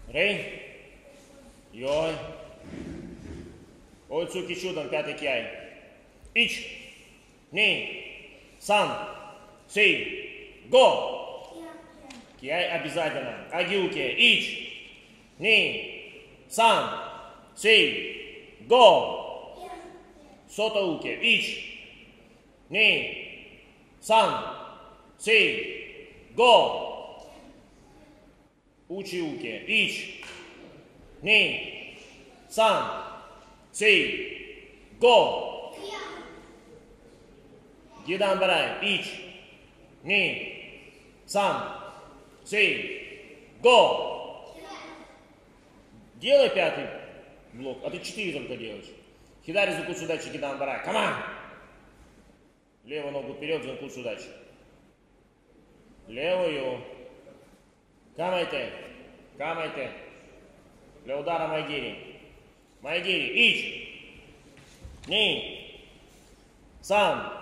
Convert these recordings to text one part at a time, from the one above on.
Рей. Йой. Ой, цуки чудом, пятый киай. Ич. Ни. Сан. Си. Го. Киай обязательно. Агилки. Ич. Ни. Сан. Си. Го. Сотауки. Ич. Ни. Сан. Си. Го. Учиуки. Ич. Ни. Сан. Си. Го. Гидан барай. Ич. Ни. Сан. Си. Го. Делай пятый блок, а ты 4 только делаешь. Хидари закут удачи, гидан барай. Каман. Левую ногу вперед, закут удачи. Левую. Камайте. Камайте. Для удара майгири. Майгири. Ич. Ни. Сан.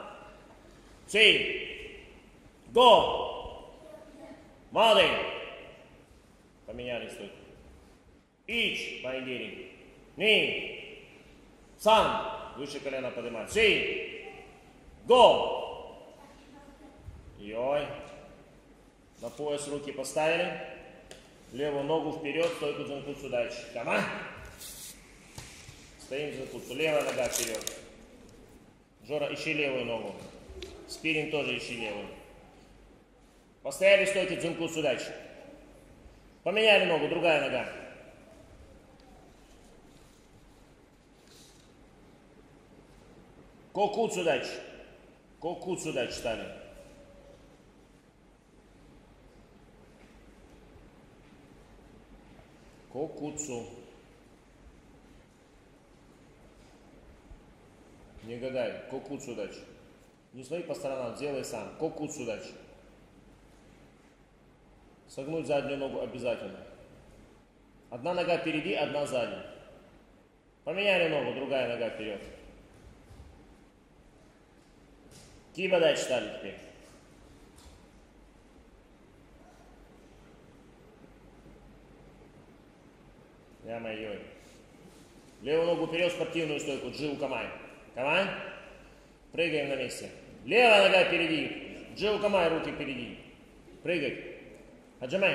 Си. Го. Молодец. Поменялись тут. Ич. Майгири. Ни. Сан. Выше колено поднимать. Си. Го. Йой. На пояс руки поставили. Левую ногу вперед, стойку дзенкуцу дальше. Кама. Стоим дзенкуцу. Левая нога вперед. Жора, ищи левую ногу. Спирин тоже ищи левую. Постояли стойки дзенкуцу дальше. Поменяли ногу, другая нога. Кокуцу дальше. Кокуцу дальше стали. Кокуцу. Не гадай. Кокуцу дальше. Не смотри по сторонам, делай сам. Кокуцу дальше. Согнуть заднюю ногу обязательно. Одна нога впереди, одна сзади. Поменяли ногу, другая нога вперед. Киба дальше стали теперь. Яма-йой. Левую ногу вперед, спортивную стойку. Джиу камай. Камай. Прыгаем на месте. Левая нога впереди. Джиу камай, руки впереди. Прыгай. Отжимай.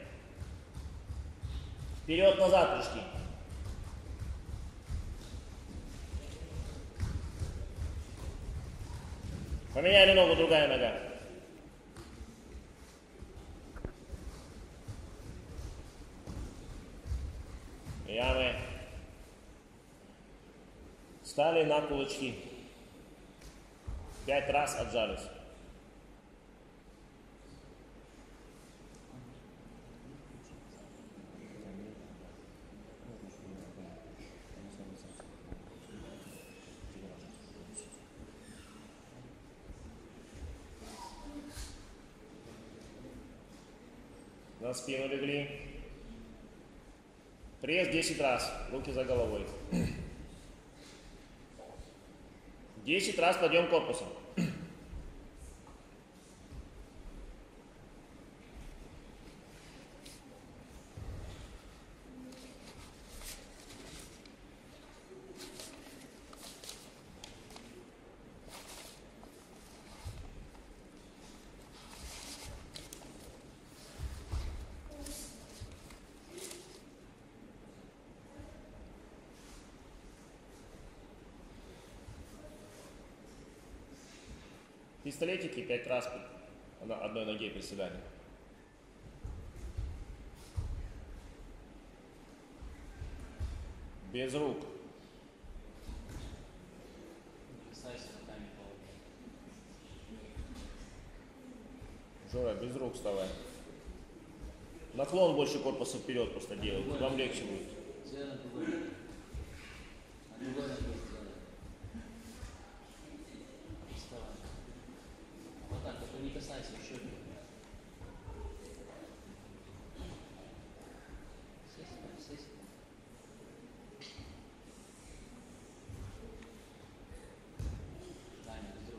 Вперед-назад прыжки. Поменяли ногу, другая нога. Ямы. Стали на кулачки. 5 раз отжались. На спину легли. Пресс 10 раз. Руки за головой. 10 раз подъем корпусом. Пистолетики 5 раз на одной ноге приседали. Без рук. Жора, без рук вставай. Наклон больше корпуса вперед просто делай. Вам легче будет. Не касайся еще. Сесть. Таня, вдруг.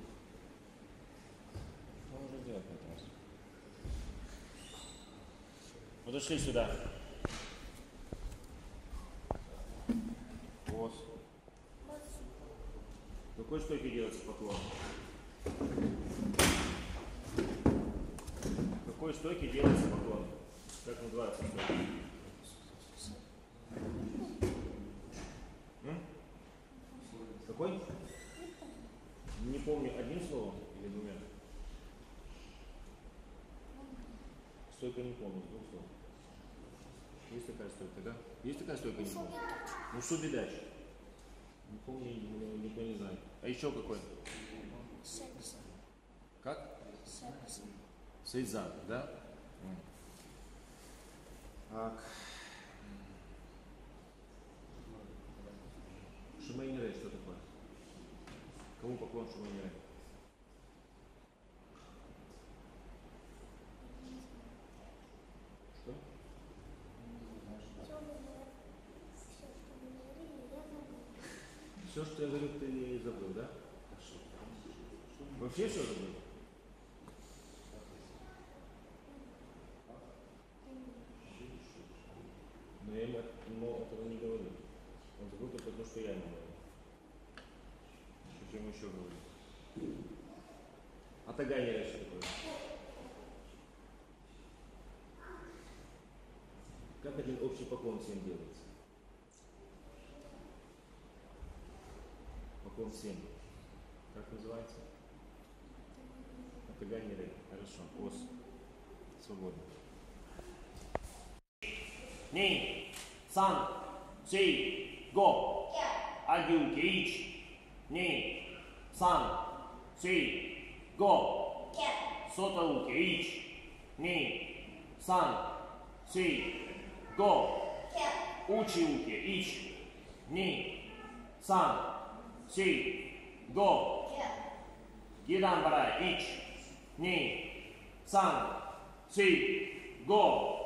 Можно сделать на этот раз. Подошли сюда. какой стойке делается поклон? В какой стойке делается поклон? Как называется стойка? Какой? Не помню, одним словом или двумя? Стойка не помню, двух слов. Есть такая стойка, да? Есть такая стойка, не помню? Ну, субидач. Не помню, никто не знает. А еще какой? Как? Сейзан, да? Так. Шимейнирей, что такое? Кому поклон Шимейнирей? Что? Все, что я говорю, ты забыл, да? Вообще все забыл? Но я ему этого не говорю. Он забыл только то, что я ему говорю. Что ему еще говорю? А Тагайнирей что такое? Как один общий поклон всем делается? Поклон всем. Как называется? Тагайнирей. Хорошо. Ос. Свободно. Ни, сан, си, го. Адю, кич. Ни, сан, си, го. Сотау, кич. Ни, сан, си, го. Учи, уки, ич. Ни, сан, си, го. Гидан, барай, ич. Ни, сан, си, го.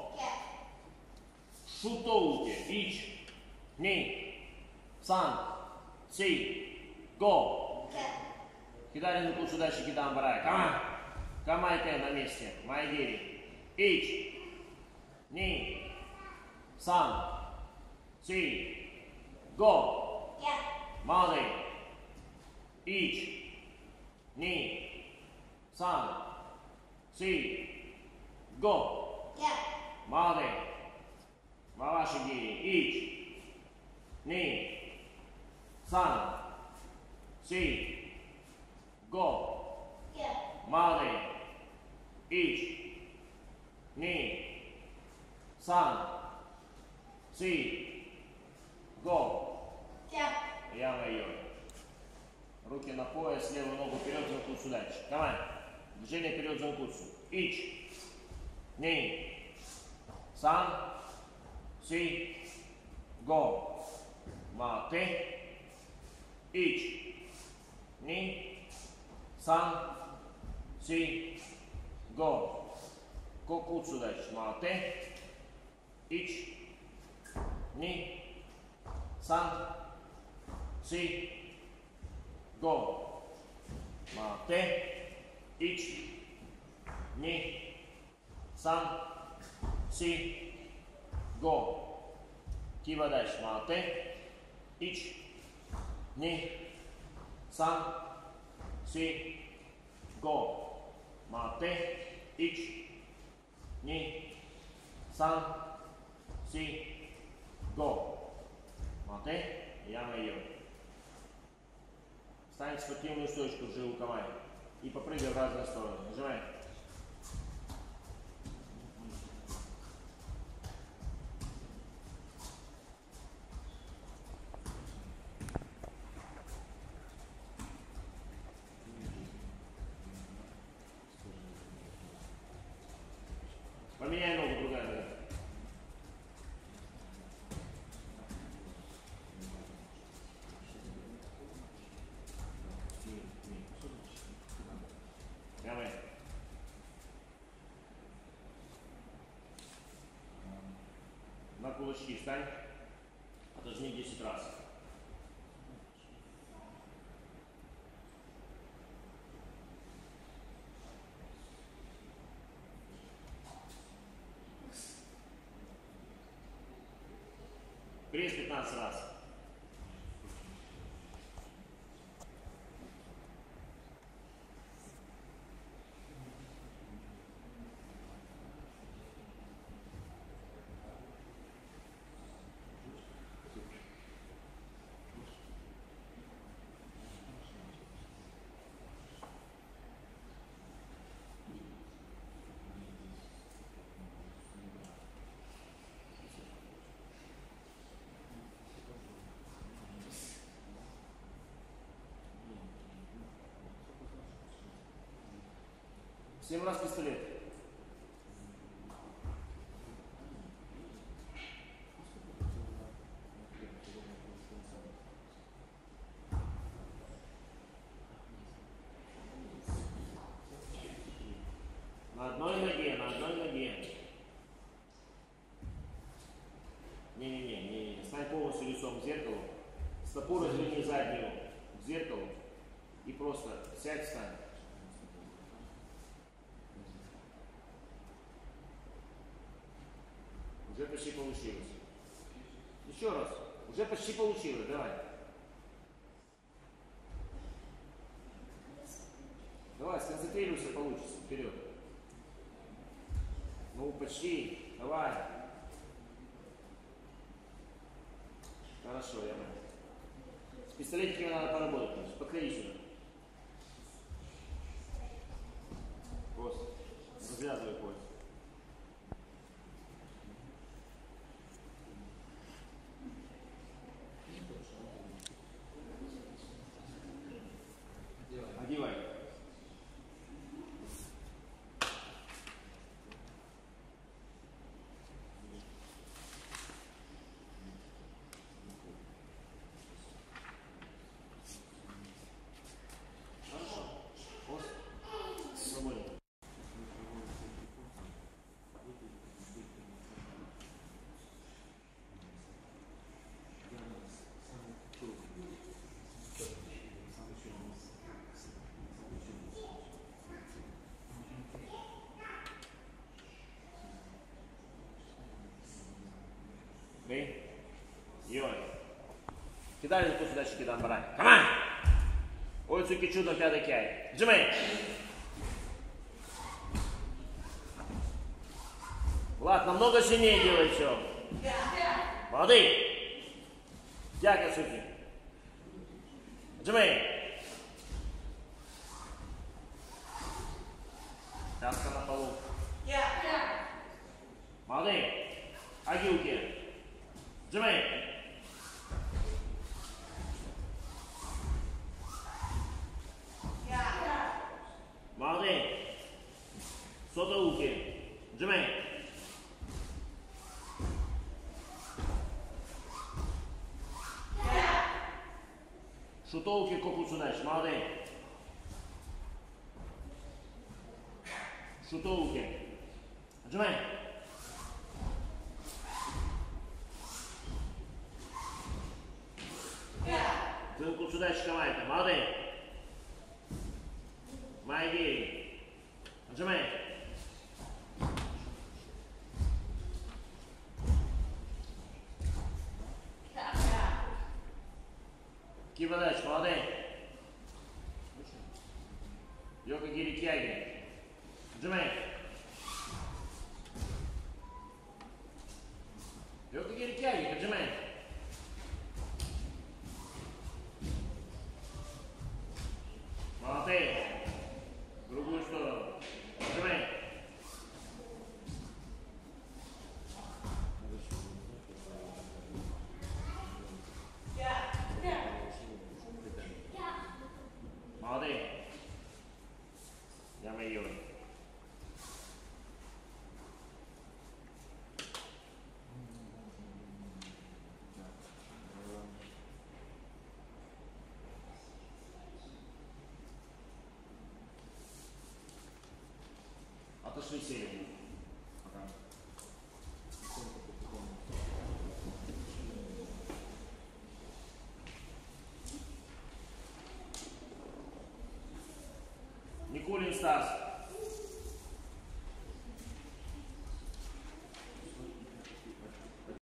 Шутоуке, ич, ни, сан, си, го. Кидай руку сюда, еще кидан барай. Камай. Камай на месте. Майдери. Ич, ни, сан, си, го. Молодый. Ич, ни, сан, си, го. Молодый. Мавашиги. Ич, ни, сан, си, го. Молодый. Ич, ни, сан, си, го. Яма ее. Руки на пояс, левую ногу вперед, занкутсу дальше. Давай. Движение вперед, занкутсу. Ич, ни, сан, си, го. Мате. Ич, ни, сан, си, го. Кокутсу дальше. Мате. Ич, ни, сан, си, го. Мате. Ич, ни, сан, си, го. Кива дальше. Мате. Ич, ни, сан, си, го. Мате. Ич, ни, сан, си, го. Мате. Яма ее. Встань в спортивную стоечку в живу камай. И попрыгай в разные стороны. Нажимай. Поменяй ногу, другая нога. Давай. На кулачки встань. Отожми 10 раз. Пресс 15 раз. 7 раз пистолет. На одной ноге, на одной ноге. Не-не-не, стань полностью лицом к зеркалу. Стопу разверни заднюю к зеркалу. И просто сядь, встань. Уже почти получилось. Еще раз. Уже почти получилось. Давай. Давай, сконцентрируйся, получится. Вперед. Ну, почти. Давай. Хорошо, я понял. С пистолетиками надо поработать. Подходи сюда. Пояс. Развязывай пояс. Одевай. Хорошо. Пояс. Свободен. Bem? E olha. Кидай руку сюда, кидай барань. Команд! Ой, цуки чудо, пятый кяй. Джимей! Влад, намного сильнее делай все. Молодые! Дяка, суки. Джимей! Пятка на полу. Молодые! Агилки. Джимей! Молодые! Сотоуки. Джимей! Шутовки кокуцунеш. Молодые! Шутовки. Джимей! Тылку сюда шкамайка. Молодые! Майги. Отжимай. Кивадач, молодые. Йока гири кяги. Отжимай. Йока гири кяги, отжимай. Молодые. В другую сторону. Отжимай. Молодые. Я мою. Отошли сели. Пока. Никулин Стас.